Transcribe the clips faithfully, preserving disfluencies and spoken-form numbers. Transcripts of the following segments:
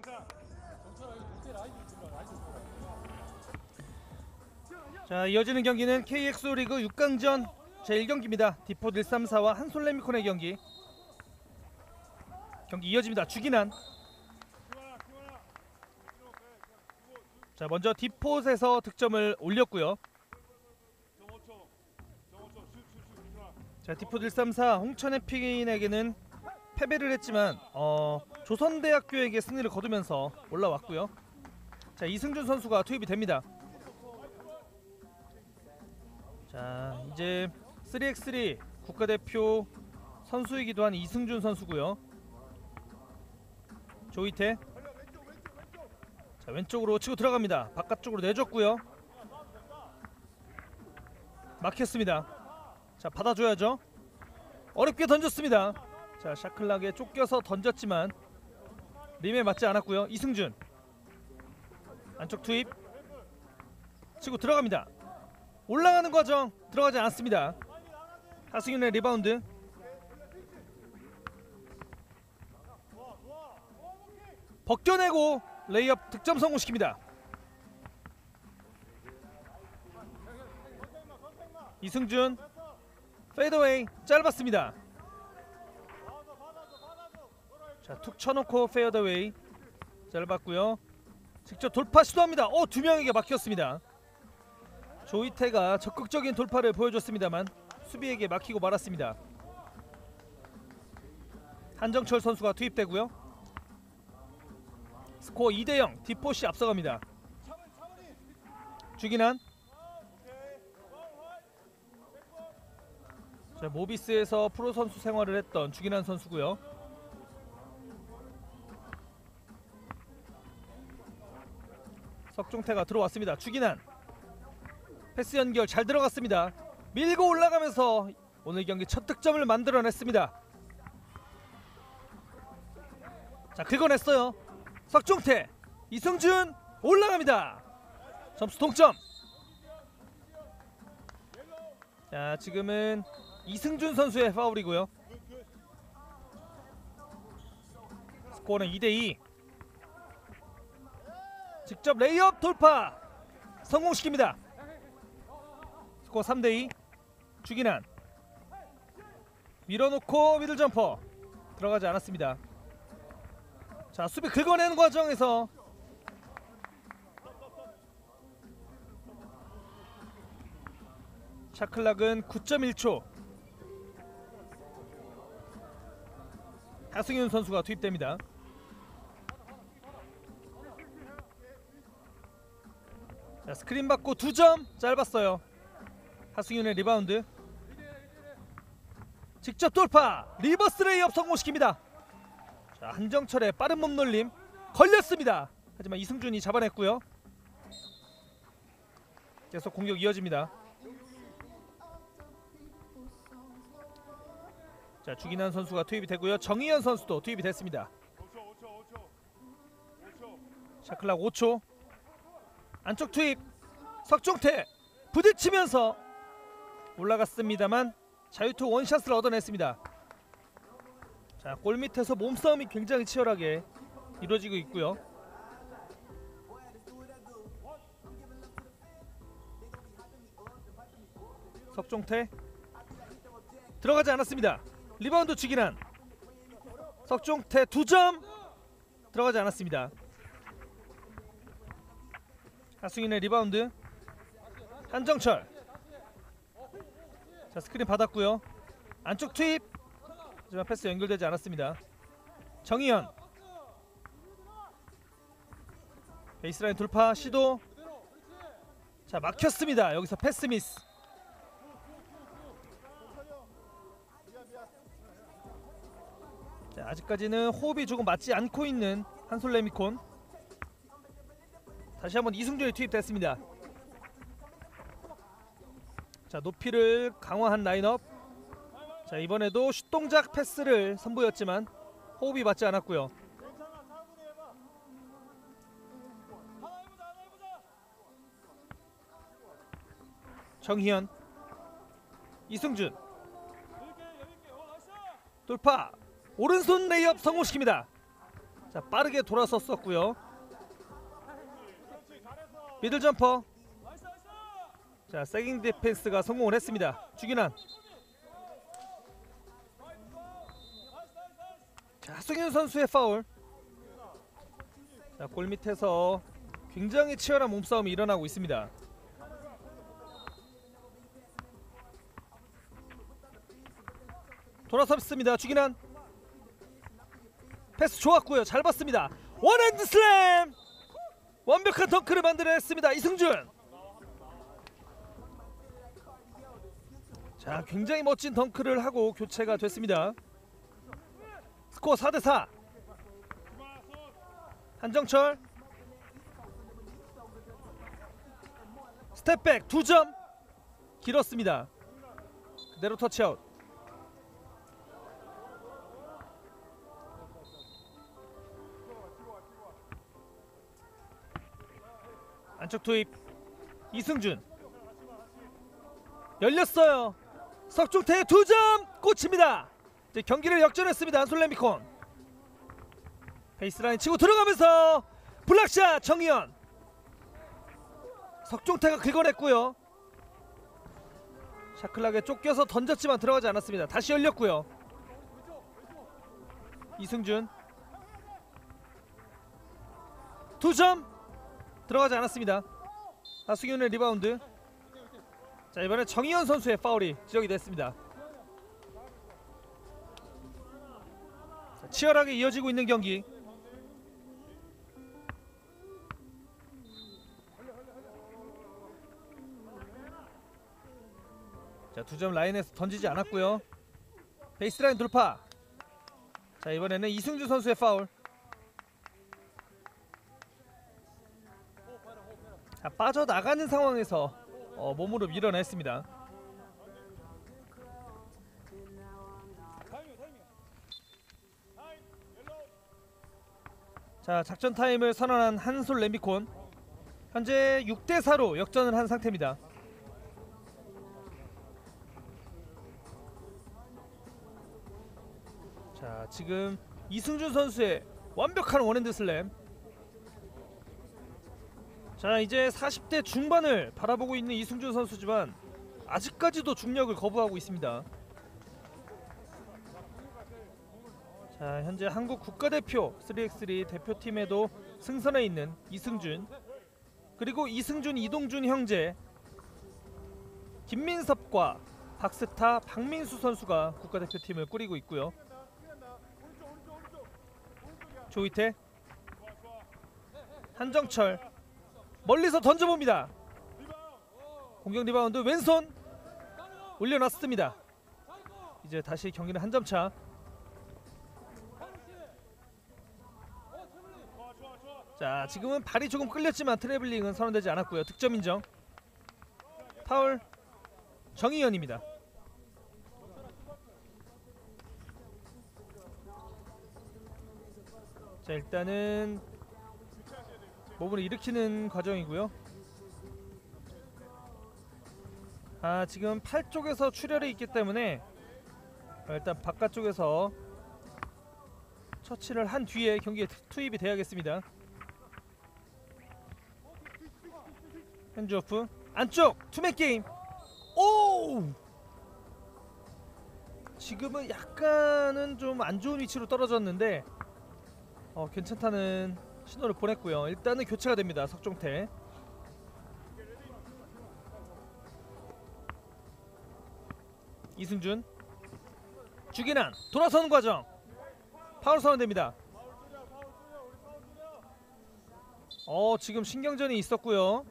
자, 이어지는 경기는 케이엑스오 리그 육 강전 제일 경기입니다. 디포 일삼사와 한솔레미콘의 경기. 경기 이어집니다. 주기난. 자, 먼저 디폿에서 득점을 올렸고요. 자, 디폿 일삼사 홍천에픽인에게는 패배를 했지만 어, 조선대학교에게 승리를 거두면서 올라왔고요. 자, 이승준 선수가 투입이 됩니다. 자, 이제 쓰리 엑스 쓰리 국가대표 선수이기도 한 이승준 선수고요. 조이태. 자, 왼쪽으로 치고 들어갑니다. 바깥쪽으로 내줬고요. 막혔습니다. 자, 받아줘야죠. 어렵게 던졌습니다. 자, 샤클락에 쫓겨서 던졌지만 림에 맞지 않았고요. 이승준 안쪽 투입 치고 들어갑니다. 올라가는 과정 들어가지 않았습니다. 하승윤의 리바운드. 벗겨내고 레이업 득점 성공시킵니다. 이승준 페이더웨이 짧았습니다. 자, 툭 쳐놓고 페이더웨이 짧았고요. 직접 돌파 시도합니다. 오, 두 명에게 막혔습니다. 조이태가 적극적인 돌파를 보여줬습니다만 수비에게 막히고 말았습니다. 한정철 선수가 투입되고요. 스코어 이 대 영 디폿이 앞서갑니다. 주기난. 자, 모비스에서 프로 선수 생활을 했던 주기난 선수고요. 석종태가 들어왔습니다. 주기난 패스 연결 잘 들어갔습니다. 밀고 올라가면서 오늘 경기 첫 득점을 만들어냈습니다. 자, 긁어냈어요. 석종태, 이승준 올라갑니다. 점수 동점. 자, 지금은 이승준 선수의 파울이고요. 스코어는 이 대 이. 직접 레이업 돌파 성공시킵니다. 스코어 삼 대 이. 주기난 밀어놓고 미들점퍼 들어가지 않았습니다. 자, 수비 긁어내는 과정에서 샤클락은 구 점 일 초. 하승윤 선수가 투입됩니다. 자, 스크린 받고 두 점 짧았어요. 하승윤의 리바운드. 직접 돌파 리버스 레이업 성공시킵니다. 자, 한정철의 빠른 몸놀림 걸렸습니다. 하지만 이승준이 잡아냈고요. 계속 공격 이어집니다. 자, 주기난 선수가 투입이 되고요. 정희연 선수도 투입이 됐습니다. 샤클락 오 초. 안쪽 투입. 석종태 부딪히면서 올라갔습니다만 자유투 원샷을 얻어냈습니다. 자, 골밑에서 몸싸움이 굉장히 치열하게 이루어지고 있고요. 석종태 들어가지 않았습니다. 리바운드 주기난. 석종태 두 점 들어가지 않았습니다. 하승윤의 리바운드. 한정철. 자, 스크린 받았고요. 안쪽 투입. 하지만 패스 연결되지 않았습니다. 정희연. 베이스라인 돌파 시도. 자, 막혔습니다. 여기서 패스 미스. 자, 아직까지는 호흡이 조금 맞지 않고 있는 한솔레미콘. 다시 한번 이승준이 투입됐습니다. 자, 높이를 강화한 라인업. 자, 이번에도 슛 동작 패스를 선보였지만 호흡이 맞지 않았고요. 정희연, 이승준 돌파 오른손 레이업 성공시킵니다. 자, 빠르게 돌아섰었고요. 미들 점퍼. 자, 세깅 디펜스가 성공을 했습니다. 주기난. 자, 하승윤 선수의 파울. 자, 골 밑에서 굉장히 치열한 몸싸움이 일어나고 있습니다. 돌아섰습니다. 주기난. 패스 좋았고요. 잘 봤습니다. 원핸드 슬램! 완벽한 덩크를 만들어냈습니다. 이승준. 자, 굉장히 멋진 덩크를 하고 교체가 됐습니다. 스코어 사 대 사. 한정철. 스텝백 두 점. 길었습니다. 그대로 터치아웃. 안쪽 투입. 이승준. 열렸어요. 석중태의 두 점 꽂힙니다. 이제 경기를 역전했습니다. 한솔레미콘. 베이스라인 치고 들어가면서 블락샷 정희연. 석중태가 긁어냈고요. 샤클락에 쫓겨서 던졌지만 들어가지 않았습니다. 다시 열렸고요. 이승준. 두 점 들어가지 않았습니다. 하승윤의 리바운드. 자, 이번에 정희연 선수의 파울이 지적이 됐습니다. 자, 치열하게 이어지고 있는 경기. 자, 두 점 라인에서 던지지 않았고요. 베이스라인 돌파. 자, 이번에는 이승준 선수의 파울. 자, 빠져나가는 상황에서 어, 몸으로 밀어냈습니다. 자, 작전 타임을 선언한 한솔레미콘. 현재 육 대 사로 역전을 한 상태입니다. 자, 지금 이승준 선수의 완벽한 원핸드 슬램. 자, 이제 사십 대 중반을 바라보고 있는 이승준 선수지만 아직까지도 중력을 거부하고 있습니다. 자, 현재 한국 국가대표 쓰리 엑스 쓰리 대표팀에도 승선해 있는 이승준, 그리고 이승준 이동준 형제 김민섭과 박스타 박민수 선수가 국가대표팀을 꾸리고 있고요. 조이태. 한정철 멀리서 던져봅니다. 공격 리바운드 왼손 올려놨습니다. 이제 다시 경기는 한 점 차. 자, 지금은 발이 조금 끌렸지만 트래블링은 선언되지 않았고요. 득점 인정. 파울 정희연입니다. 자, 일단은 몸을 일으키는 과정이고요. 아, 지금 팔 쪽에서 출혈이 있기 때문에 일단 바깥쪽에서 처치를 한 뒤에 경기에 투입이 돼야겠습니다. 핸즈오프 안쪽 투맨 게임. 오! 지금은 약간은 좀 안 좋은 위치로 떨어졌는데 어, 괜찮다는 신호를 보냈고요. 일단은 교체가 됩니다. 석종태. 이승준. 주기난 돌아서는 과정. 파울 선언됩니다. 어, 지금 신경전이 있었고요.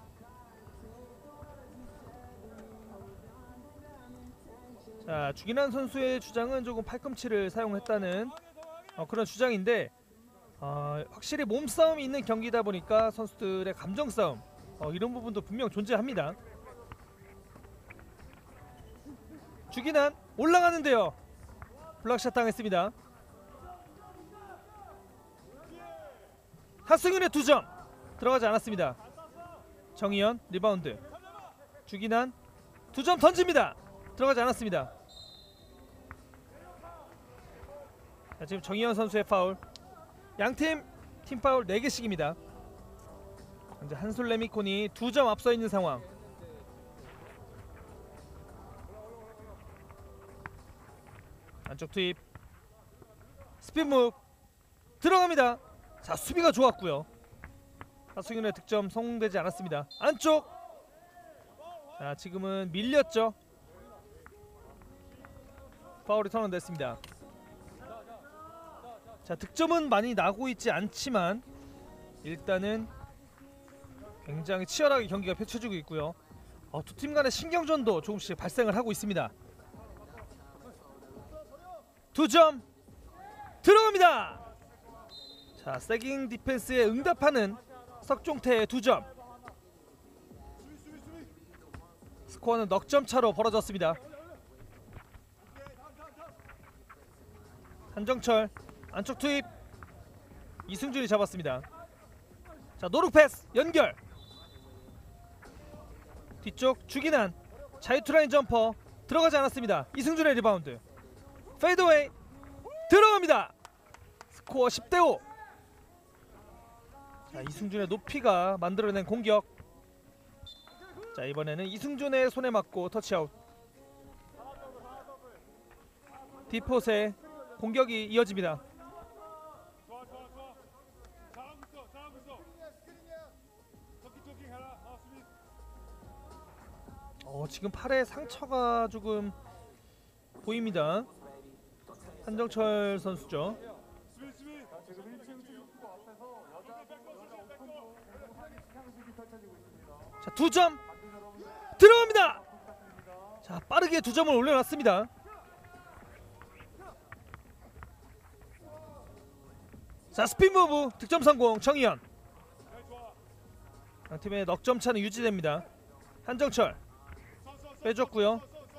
자, 주기난 선수의 주장은 조금 팔꿈치를 사용했다는 어, 그런 주장인데 어, 확실히 몸싸움이 있는 경기다 보니까 선수들의 감정싸움 어, 이런 부분도 분명 존재합니다. 주기난 올라가는데요. 블락샷 당했습니다. 하승윤의 두 점 들어가지 않았습니다. 정희연 리바운드. 주기난 두 점 던집니다. 들어가지 않았습니다. 자, 지금 정희연 선수의 파울. 양팀 팀파울 네 개씩입니다. 현재 한솔레미콘이 두 점 앞서 있는 상황. 안쪽 투입. 스피드무브 들어갑니다. 자, 수비가 좋았고요. 하승윤의 득점 성공되지 않았습니다. 안쪽. 자, 지금은 밀렸죠. 파울이 선언됐습니다. 자, 득점은 많이 나고 있지 않지만 일단은 굉장히 치열하게 경기가 펼쳐지고 있고요. 어, 두 팀 간의 신경전도 조금씩 발생을 하고 있습니다. 두 점 들어갑니다. 자, 세깅 디펜스에 응답하는 석종태의 두 점. 스코어는 넉 점 차로 벌어졌습니다. 한정철 안쪽 투입. 이승준이 잡았습니다. 자, 노룩 패스 연결. 뒤쪽 주기난 자유투라인 점퍼 들어가지 않았습니다. 이승준의 리바운드. 페이드웨이 들어갑니다. 스코어 십 대 오. 자, 이승준의 높이가 만들어낸 공격. 자, 이번에는 이승준의 손에 맞고 터치아웃. 디폿의 공격이 이어집니다. 어, 지금 팔에 상처가 조금 보입니다. 한정철 선수죠. 자, 두 점 들어갑니다. 자, 빠르게 두 점을 올려놨습니다. 자, 스핀 무브 득점 성공. 정희연. 양팀의 넉점 차는 유지됩니다. 한정철 빼줬고요.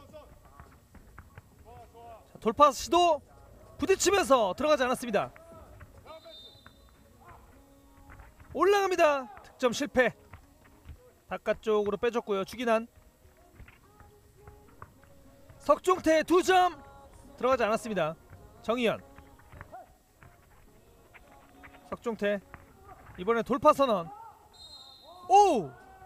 자, 돌파 시도 부딪히면서 들어가지 않았습니다. 올라갑니다. 득점 실패. 바깥쪽으로 빼줬고요. 주기난. 석종태 두 점 들어가지 않았습니다. 정희연. 석종태 이번에 돌파 선언. 오!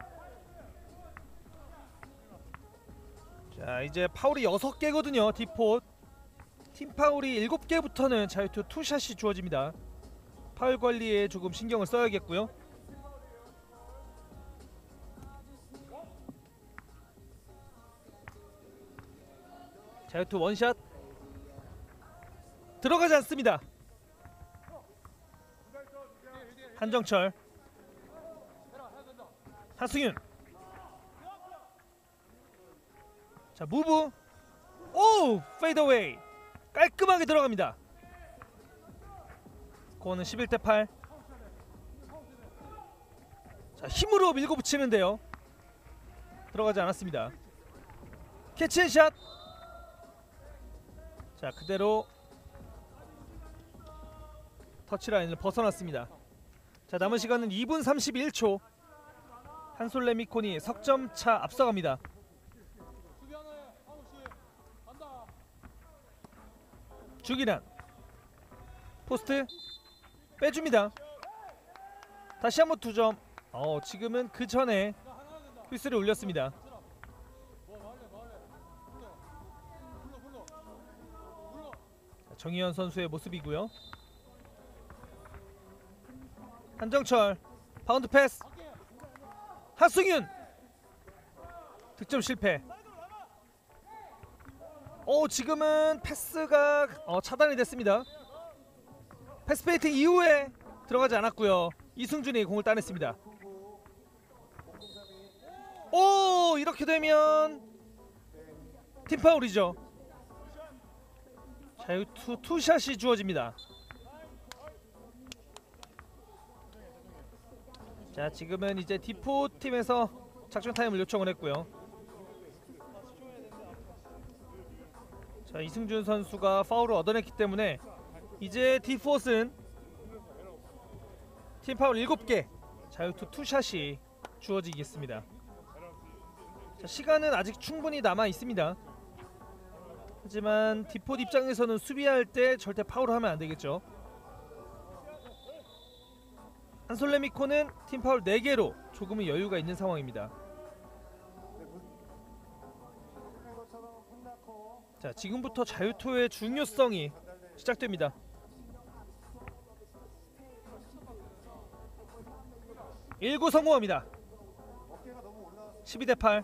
자, 이제 파울이 여섯 개거든요. 디폿 팀 파울이 일곱 개부터는 자유투 투샷이 주어집니다. 파울 관리에 조금 신경을 써야겠고요. 자유투 원샷 들어가지 않습니다. 한정철. 하승윤. 자, 무브. 오! 페이드웨이 깔끔하게 들어갑니다. 스코어는 십일 대 팔. 자, 힘으로 밀고 붙이는데요. 들어가지 않았습니다. 캐치앤샷. 자, 그대로 터치라인을 벗어났습니다. 자, 남은 시간은 이 분 삼십일 초. 한솔레미콘이 석점차 앞서갑니다. 주기란 포스트 빼줍니다. 다시 한번 두 점. 어, 지금은 그 전에 휘슬을 울렸습니다. 정희연 선수의 모습이고요. 한정철 바운드 패스. 하승윤 득점 실패. 오, 지금은 패스가 어, 차단이 됐습니다. 패스 페이팅 이후에 들어가지 않았고요. 이승준이 공을 따냈습니다. 오, 이렇게 되면 팀 파울이죠. 자유투 투샷이 주어집니다. 자, 지금은 이제 디폿 팀에서 작전 타임을 요청을 했고요. 자, 이승준 선수가 파울을 얻어냈기 때문에 이제 디폿은 팀 파울 일곱 개, 자유투 투샷이 주어지겠습니다. 자, 시간은 아직 충분히 남아 있습니다. 하지만 디폿 입장에서는 수비할 때 절대 파울을 하면 안 되겠죠. 한솔레미코는 팀 파울 네 개로 조금은 여유가 있는 상황입니다. 자, 지금부터 자유투의 중요성이 시작됩니다. 일 구 성공합니다. 십이 대 팔.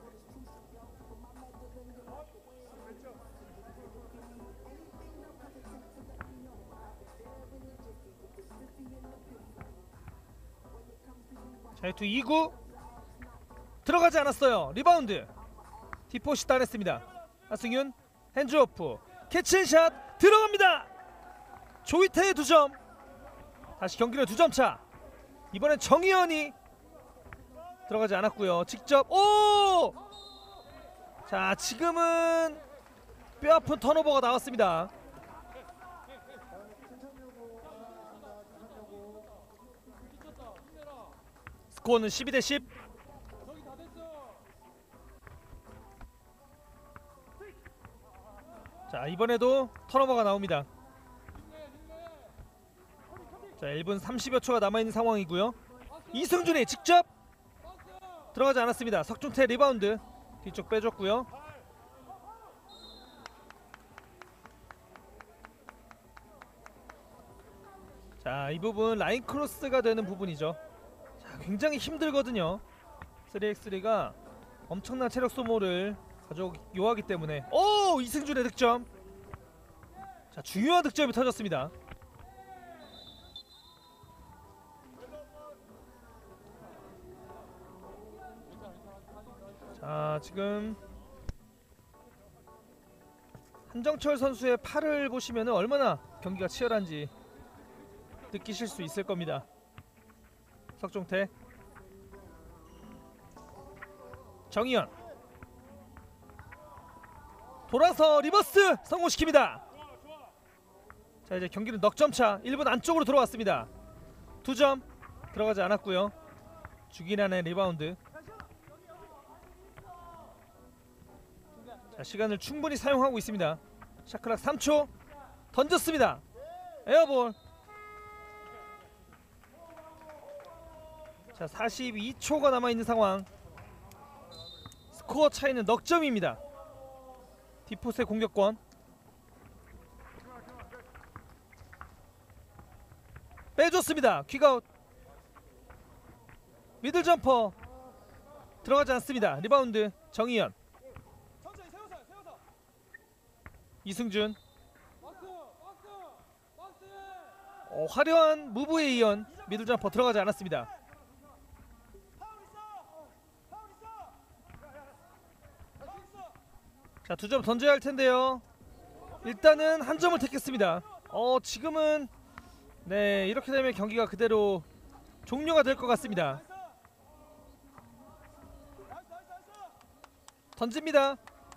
자유투 이 구 들어가지 않았어요. 리바운드 디포시 따냈습니다. 하승윤 핸즈오프 캐치앤샷 들어갑니다. 조이태의 두 점. 다시 경기는 두 점 차. 이번엔 정희연이 들어가지 않았고요. 직접 오! 자, 지금은 뼈아픈 턴오버가 나왔습니다. 스코어는 십이 대 십. 자, 이번에도 턴오버가 나옵니다. 자, 일 분 삼십여 초가 남아있는 상황이고요. 이승준이 직접 들어가지 않았습니다. 석준태 리바운드 뒤쪽 빼줬고요. 자, 이 부분 라인 크로스가 되는 부분이죠. 자, 굉장히 힘들거든요. 쓰리 엑스 쓰리가 엄청난 체력 소모를 가져요하기 때문에. 오! 이승준의 득점. 자, 중요한 득점이 터졌습니다. 자, 지금 한정철 선수의 팔을 보시면 얼마나 경기가 치열한지 느끼실 수 있을 겁니다. 석종태, 정희연 돌아서 리버스 성공시킵니다. 자, 이제 경기는 넉점차. 일 분 안쪽으로 들어왔습니다. 두 점 들어가지 않았고요. 주기란의 리바운드. 자, 시간을 충분히 사용하고 있습니다. 샤클락 삼 초 던졌습니다. 에어볼. 자, 사십이 초가 남아있는 상황. 스코어 차이는 넉점입니다. 디포스의 공격권. 빼줬습니다. 퀵아웃. 미들 점퍼 들어가지 않습니다. 리바운드 정희연. 이승준. 어, 화려한 무브에 이은 미들 점퍼 들어가지 않았습니다. 자, 두 점 던져야 할 텐데요. 일단은 한 점을 택했습니다. 어, 지금은 네, 이렇게 되면 경기가 그대로 종료가 될 것 같습니다. 던집니다.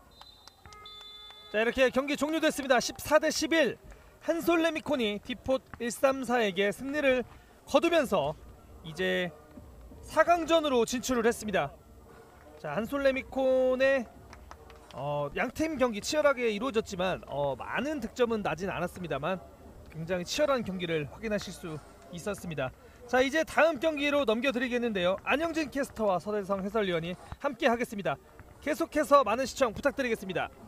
자, 이렇게 경기 종료됐습니다. 십사 대 십일. 한솔레미콘이 디폿 일삼사에게 승리를 거두면서 이제 사 강전으로 진출을 했습니다. 자, 한솔레미콘의 어, 양팀 경기 치열하게 이루어졌지만 어, 많은 득점은 나진 않았습니다만 굉장히 치열한 경기를 확인하실 수 있었습니다. 자, 이제 다음 경기로 넘겨드리겠는데요. 안영진 캐스터와 서대성 해설위원이 함께 하겠습니다. 계속해서 많은 시청 부탁드리겠습니다.